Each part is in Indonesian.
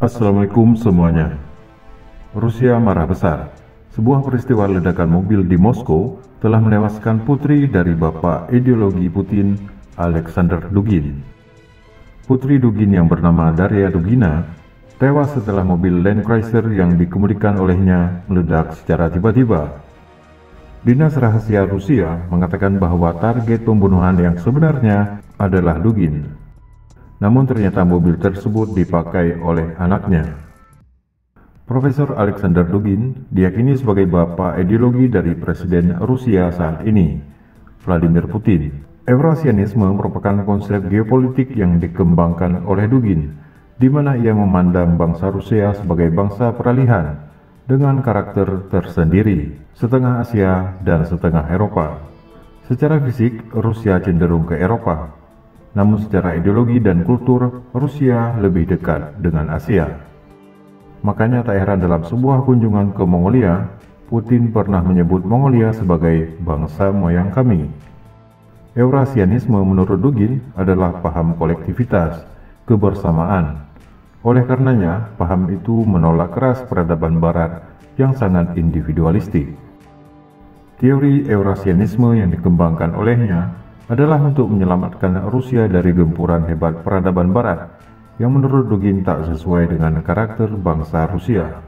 Assalamualaikum semuanya. Rusia marah besar. Sebuah peristiwa ledakan mobil di Moskow telah menewaskan putri dari bapak ideologi Putin, Alexander Dugin. Putri Dugin yang bernama Daria Dugina tewas setelah mobil Land Cruiser yang dikemudikan olehnya meledak secara tiba-tiba. Dinas Rahasia Rusia mengatakan bahwa target pembunuhan yang sebenarnya adalah Dugin. Namun ternyata mobil tersebut dipakai oleh anaknya. Profesor Alexander Dugin diyakini sebagai bapak ideologi dari Presiden Rusia saat ini, Vladimir Putin. Eurasianisme merupakan konsep geopolitik yang dikembangkan oleh Dugin, di mana ia memandang bangsa Rusia sebagai bangsa peralihan dengan karakter tersendiri, setengah Asia dan setengah Eropa. Secara fisik, Rusia cenderung ke Eropa. Namun secara ideologi dan kultur, Rusia lebih dekat dengan Asia. Makanya tak heran dalam sebuah kunjungan ke Mongolia, Putin pernah menyebut Mongolia sebagai bangsa moyang kami. Eurasianisme menurut Dugin adalah paham kolektivitas, kebersamaan. Oleh karenanya, paham itu menolak keras peradaban Barat yang sangat individualistik. Teori Eurasianisme yang dikembangkan olehnya adalah untuk menyelamatkan Rusia dari gempuran hebat peradaban Barat yang menurut Dugin tak sesuai dengan karakter bangsa Rusia.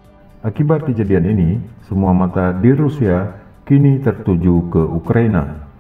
Akibat kejadian ini, semua mata di Rusia kini tertuju ke Ukraina.